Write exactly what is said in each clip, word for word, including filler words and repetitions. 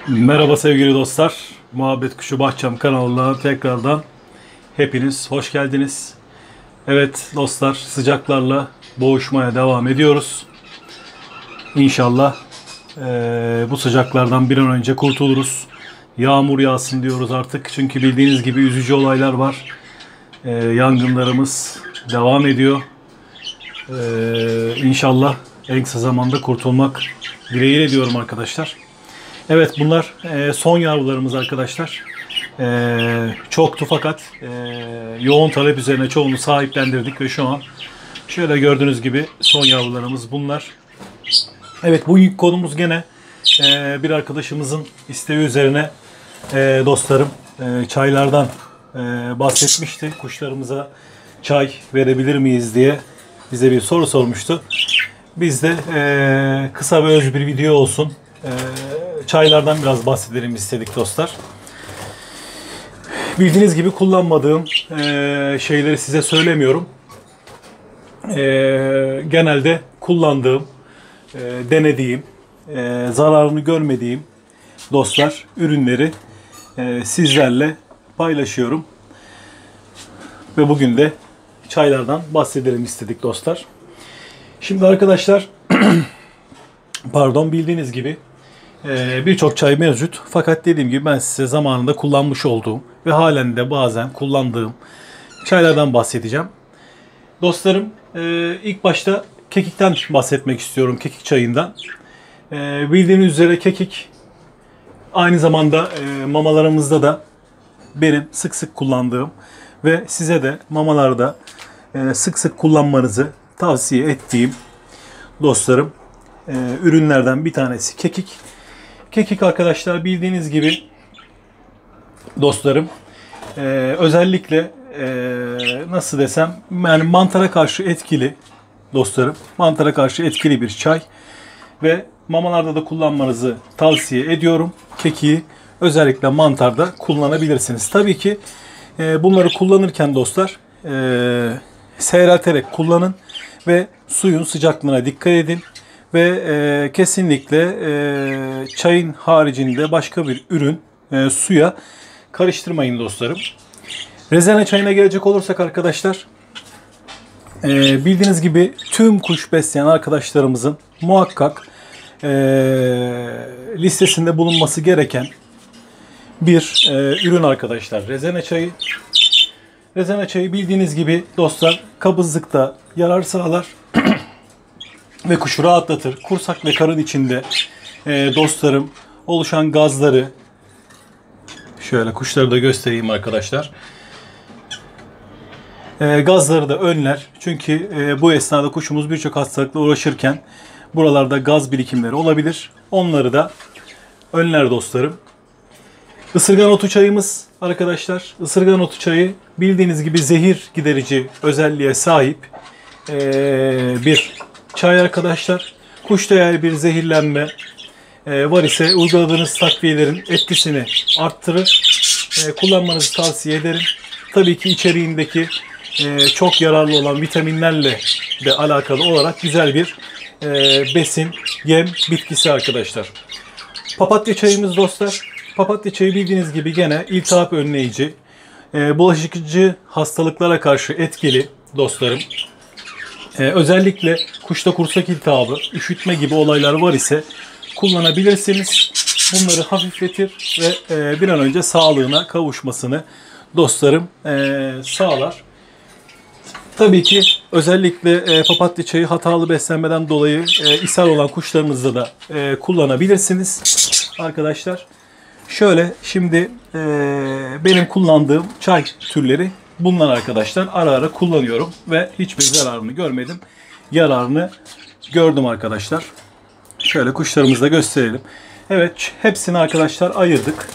Merhaba sevgili dostlar. Muhabbet Kuşu Bahçem kanalına tekrardan hepiniz hoş geldiniz. Evet dostlar, sıcaklarla boğuşmaya devam ediyoruz. İnşallah eee, bu sıcaklardan bir an önce kurtuluruz. Yağmur yağsın diyoruz artık. Çünkü bildiğiniz gibi üzücü olaylar var. Eee, yangınlarımız devam ediyor. Eee inşallah en kısa zamanda kurtulmak dileğiyle diyorum arkadaşlar. Evet, bunlar e, son yavrularımız arkadaşlar. E, çoktu fakat e, yoğun talep üzerine çoğunu sahiplendirdik ve şu an şöyle gördüğünüz gibi son yavrularımız bunlar. Evet, bu ilk konumuz gene e, bir arkadaşımızın isteği üzerine e, dostlarım e, çaylardan e, bahsetmişti. Kuşlarımıza çay verebilir miyiz diye bize bir soru sormuştu. Biz de e, kısa ve öz bir video olsun. E, çaylardan biraz bahsedelim istedik dostlar. Bildiğiniz gibi kullanmadığım e, şeyleri size söylemiyorum. E, genelde kullandığım, e, denediğim, e, zararını görmediğim dostlar ürünleri e, sizlerle paylaşıyorum. Ve bugün de çaylardan bahsedelim istedik dostlar. Şimdi arkadaşlar pardon, bildiğiniz gibi Ee, birçok çay mevcut. Fakat dediğim gibi ben size zamanında kullanmış olduğum ve halen de bazen kullandığım çaylardan bahsedeceğim. Dostlarım, e, ilk başta kekikten bahsetmek istiyorum. Kekik çayından. E, bildiğiniz üzere kekik aynı zamanda e, mamalarımızda da benim sık sık kullandığım ve size de mamalarda e, sık sık kullanmanızı tavsiye ettiğim dostlarım e, ürünlerden bir tanesi kekik. Kekik arkadaşlar, bildiğiniz gibi dostlarım e, özellikle e, nasıl desem, yani mantara karşı etkili dostlarım. Mantara karşı etkili bir çay ve mamalarda da kullanmanızı tavsiye ediyorum. Kekiği özellikle mantarda kullanabilirsiniz. Tabii ki e, bunları kullanırken dostlar e, seyrelterek kullanın ve suyun sıcaklığına dikkat edin. Ve e, kesinlikle e, çayın haricinde başka bir ürün e, suya karıştırmayın dostlarım. Rezene çayına gelecek olursak arkadaşlar, e, bildiğiniz gibi tüm kuş besleyen arkadaşlarımızın muhakkak e, listesinde bulunması gereken bir e, ürün arkadaşlar. Rezene çayı. Rezene çayı bildiğiniz gibi dostlar kabızlıkta yarar sağlar. Ve kuşu rahatlatır. Kursak ve karın içinde e, dostlarım oluşan gazları, şöyle kuşları da göstereyim arkadaşlar. E, gazları da önler. Çünkü e, bu esnada kuşumuz birçok hastalıkla uğraşırken buralarda gaz birikimleri olabilir. Onları da önler dostlarım. Isırgan otu çayımız arkadaşlar. Isırgan otu çayı bildiğiniz gibi zehir giderici özelliğe sahip e, bir çay arkadaşlar. Kuşta eğer bir zehirlenme e, var ise uyguladığınız takviyelerin etkisini arttırır. E, kullanmanızı tavsiye ederim. Tabii ki içeriğindeki e, çok yararlı olan vitaminlerle de alakalı olarak güzel bir e, besin, yem bitkisi arkadaşlar. Papatya çayımız dostlar. Papatya çayı bildiğiniz gibi gene iltihap önleyici, e, bulaşıcı hastalıklara karşı etkili dostlarım. Ee, özellikle kuşta kursak iltihabı, üşütme gibi olaylar var ise kullanabilirsiniz. Bunları hafifletir ve e, bir an önce sağlığına kavuşmasını dostlarım e, sağlar. Tabii ki özellikle e, papatya çayı hatalı beslenmeden dolayı e, ishal olan kuşlarınızda da e, kullanabilirsiniz arkadaşlar. Şöyle şimdi e, benim kullandığım çay türleri bunlar arkadaşlar. Ara ara kullanıyorum ve hiçbir zararını görmedim. Yararını gördüm arkadaşlar. Şöyle kuşlarımızı da gösterelim. Evet, hepsini arkadaşlar ayırdık.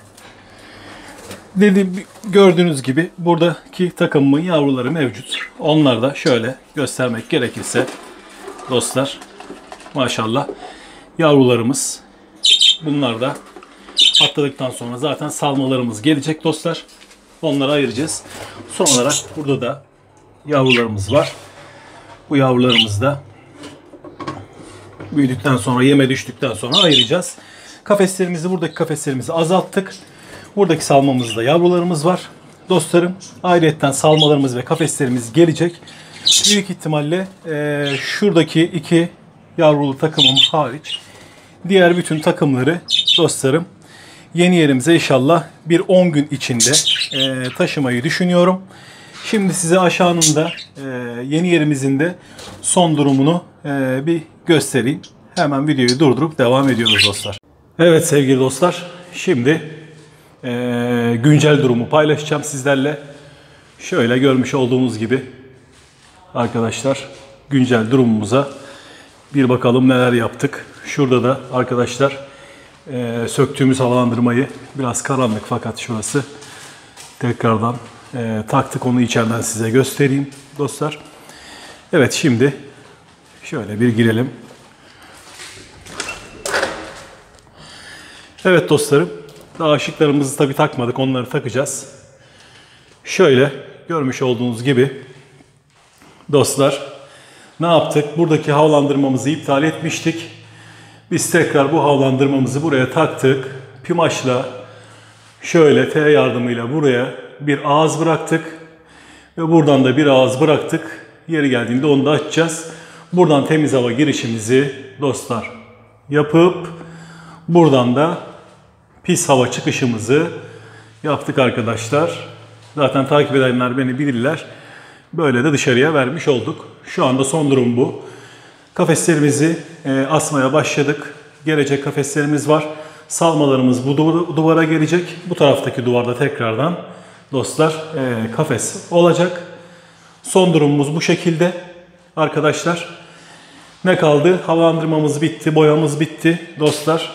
Dediğim, gördüğünüz gibi buradaki takımımın yavruları mevcut. Onları da şöyle göstermek gerekirse dostlar, maşallah yavrularımız. Bunlar da atladıktan sonra zaten salmalarımız gelecek dostlar. Onları ayıracağız. Son olarak burada da yavrularımız var. Bu yavrularımız da büyüdükten sonra, yeme düştükten sonra ayıracağız. Kafeslerimizi, buradaki kafeslerimizi azalttık. Buradaki salmamızda yavrularımız var. Dostlarım, ayrıyetten salmalarımız ve kafeslerimiz gelecek. Büyük ihtimalle e, şuradaki iki yavrulu takımım hariç diğer bütün takımları dostlarım yeni yerimize inşallah bir on gün içinde e, taşımayı düşünüyorum. Şimdi size aşağının da e, yeni yerimizin de son durumunu e, bir göstereyim. Hemen videoyu durdurup devam ediyoruz dostlar. Evet sevgili dostlar, şimdi e, güncel durumu paylaşacağım sizlerle. Şöyle görmüş olduğunuz gibi arkadaşlar güncel durumumuza bir bakalım neler yaptık. Şurada da arkadaşlar e, söktüğümüz havalandırmayı, biraz karanlık fakat şurası, tekrardan e, taktık, onu içeriden size göstereyim dostlar. Evet, şimdi şöyle bir girelim. Evet dostlarım, daha ışıklarımızı tabi takmadık, onları takacağız. Şöyle görmüş olduğunuz gibi dostlar, ne yaptık? Buradaki havalandırmamızı iptal etmiştik. Biz tekrar bu havalandırmamızı buraya taktık. Pimaşla şöyle T yardımıyla buraya bir ağız bıraktık. Ve buradan da bir ağız bıraktık. Yeri geldiğinde onu da açacağız. Buradan temiz hava girişimizi dostlar yapıp buradan da pis hava çıkışımızı yaptık arkadaşlar. Zaten takip edenler beni bilirler. Böyle de dışarıya vermiş olduk. Şu anda son durum bu. Kafeslerimizi e, asmaya başladık. Gelecek kafeslerimiz var. Salmalarımız bu duvara gelecek. Bu taraftaki duvarda tekrardan dostlar e, kafes olacak. Son durumumuz bu şekilde arkadaşlar. Ne kaldı? Havalandırmamız bitti, boyamız bitti dostlar.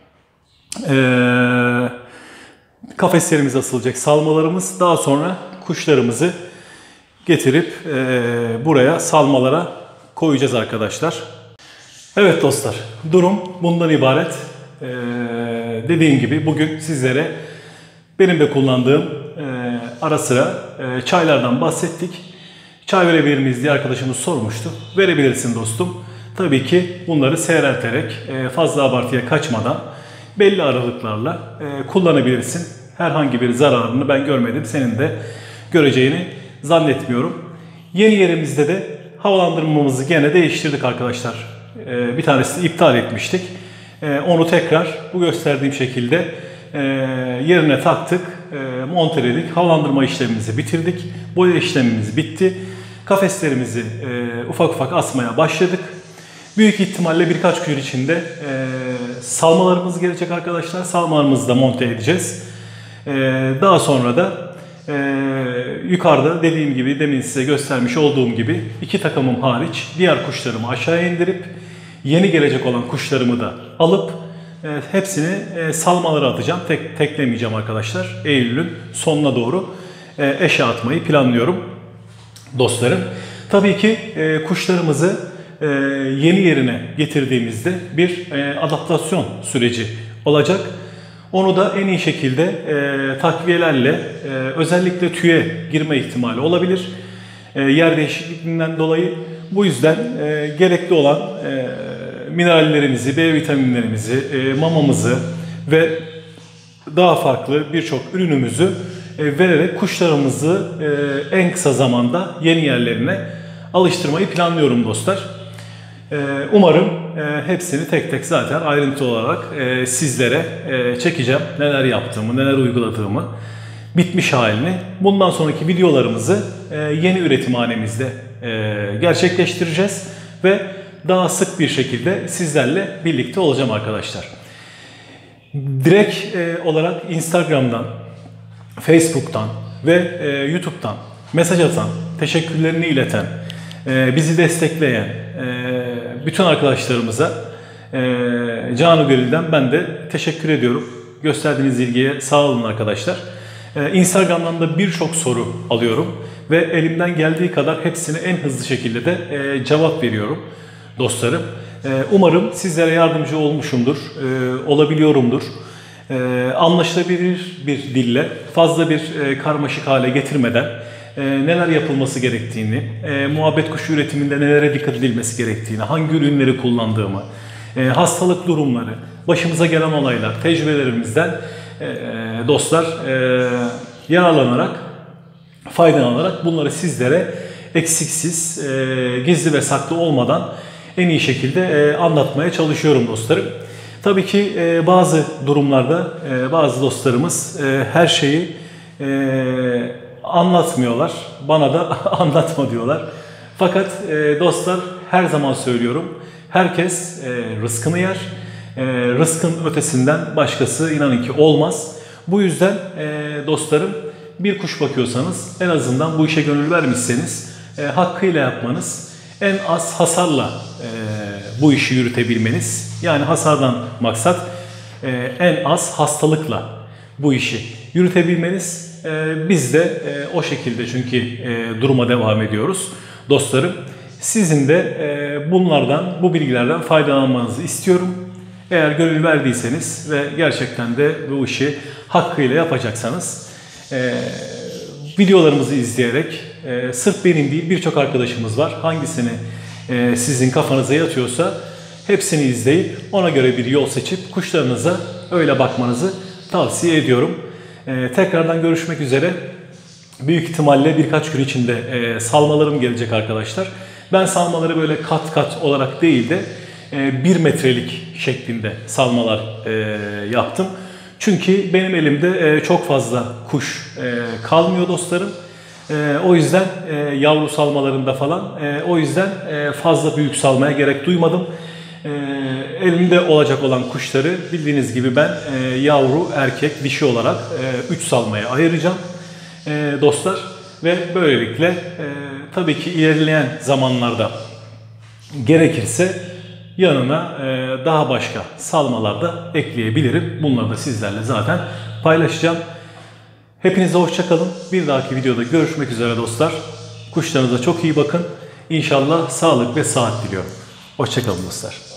E, kafeslerimiz asılacak, salmalarımız. Daha sonra kuşlarımızı getirip e, buraya salmalara koyacağız arkadaşlar. Evet dostlar, durum bundan ibaret. Ee, dediğim gibi bugün sizlere benim de kullandığım e, ara sıra e, çaylardan bahsettik. Çay verebilir miyiz diye arkadaşımız sormuştu. Verebilirsin dostum. Tabii ki bunları seyrelterek e, fazla abartıya kaçmadan belli aralıklarla e, kullanabilirsin. Herhangi bir zararını ben görmedim. Senin de göreceğini zannetmiyorum. Yeni yerimizde de havalandırmamızı gene değiştirdik arkadaşlar. Ee, bir tanesini iptal etmiştik. Ee, onu tekrar bu gösterdiğim şekilde e, yerine taktık, e, monteledik. Havalandırma işlemimizi bitirdik. Boya işlemimiz bitti. Kafeslerimizi e, ufak ufak asmaya başladık. Büyük ihtimalle birkaç gün içinde e, salmalarımız gelecek arkadaşlar. Salmalarımızı da monte edeceğiz. E, daha sonra da Ee, yukarıda dediğim gibi, demin size göstermiş olduğum gibi iki takımım hariç diğer kuşlarımı aşağıya indirip yeni gelecek olan kuşlarımı da alıp e, hepsini e, salmalara atacağım. Tek, teklemeyeceğim arkadaşlar. Eylül'ün sonuna doğru e, eşe atmayı planlıyorum dostlarım. Tabii ki e, kuşlarımızı e, yeni yerine getirdiğimizde bir e, adaptasyon süreci olacak. Onu da en iyi şekilde e, takviyelerle e, özellikle tüye girme ihtimali olabilir. E, yer değişikliğinden dolayı bu yüzden e, gerekli olan e, minerallerimizi, B vitaminlerimizi, e, mamamızı ve daha farklı birçok ürünümüzü e, vererek kuşlarımızı e, en kısa zamanda yeni yerlerine alıştırmayı planlıyorum dostlar. Umarım hepsini tek tek zaten ayrıntı olarak sizlere çekeceğim. Neler yaptığımı, neler uyguladığımı, bitmiş halini. Bundan sonraki videolarımızı yeni üretimhanemizde gerçekleştireceğiz. Ve daha sık bir şekilde sizlerle birlikte olacağım arkadaşlar. Direkt olarak Instagram'dan, Facebook'tan ve YouTube'dan mesaj atan, teşekkürlerini ileten, bizi destekleyen bütün arkadaşlarımıza canı gönülden ben de teşekkür ediyorum. Gösterdiğiniz ilgiye sağ olun arkadaşlar. Instagram'dan da birçok soru alıyorum ve elimden geldiği kadar hepsine en hızlı şekilde de cevap veriyorum dostlarım. Umarım sizlere yardımcı olmuşumdur, olabiliyorumdur. Anlaşılabilir bir dille, fazla bir karmaşık hale getirmeden neler yapılması gerektiğini, muhabbet kuşu üretiminde nelere dikkat edilmesi gerektiğini, hangi ürünleri kullandığımı, e, hastalık durumları, başımıza gelen olaylar, tecrübelerimizden e, dostlar e, yararlanarak, faydalanarak bunları sizlere eksiksiz, e, gizli ve saklı olmadan en iyi şekilde e, anlatmaya çalışıyorum dostlarım. Tabii ki e, bazı durumlarda e, bazı dostlarımız e, her şeyi e, anlatmıyorlar. Bana da anlatma diyorlar. Fakat e, dostlar, her zaman söylüyorum, herkes e, rızkını yer. E, rızkın ötesinden başkası inanın ki olmaz. Bu yüzden e, dostlarım, bir kuş bakıyorsanız en azından bu işe gönül vermişseniz e, hakkıyla yapmanız, en az hasarla e, bu işi yürütebilmeniz. Yani hasardan maksat e, en az hastalıkla bu işi yürütebilmeniz. E, biz de e, o şekilde çünkü e, duruma devam ediyoruz dostlarım. Sizin de e, bunlardan, bu bilgilerden faydalanmanızı istiyorum. Eğer gönül verdiyseniz ve gerçekten de bu işi hakkıyla yapacaksanız e, videolarımızı izleyerek, e, sırf benim değil birçok arkadaşımız var. Hangisini e, sizin kafanıza yatıyorsa hepsini izleyip ona göre bir yol seçip kuşlarınıza öyle bakmanızı tavsiye ediyorum. E, tekrardan görüşmek üzere. Büyük ihtimalle birkaç gün içinde e, salmalarım gelecek arkadaşlar. Ben salmaları böyle kat kat olarak değil de e, bir metrelik şeklinde salmalar e, yaptım. Çünkü benim elimde e, çok fazla kuş e, kalmıyor dostlarım. E, o yüzden e, yavru salmalarında falan e, o yüzden e, fazla büyük salmaya gerek duymadım. E, elimde olacak olan kuşları bildiğiniz gibi ben e, yavru, erkek, dişi olarak üç e, salmaya ayıracağım e, dostlar. Ve böylelikle e, tabii ki ilerleyen zamanlarda gerekirse yanına e, daha başka salmalar da ekleyebilirim. Bunları da sizlerle zaten paylaşacağım. Hepinize hoşça kalın. Bir dahaki videoda görüşmek üzere dostlar. Kuşlarınıza çok iyi bakın. İnşallah sağlık ve sıhhat diliyorum. Hoşça kalın dostlar.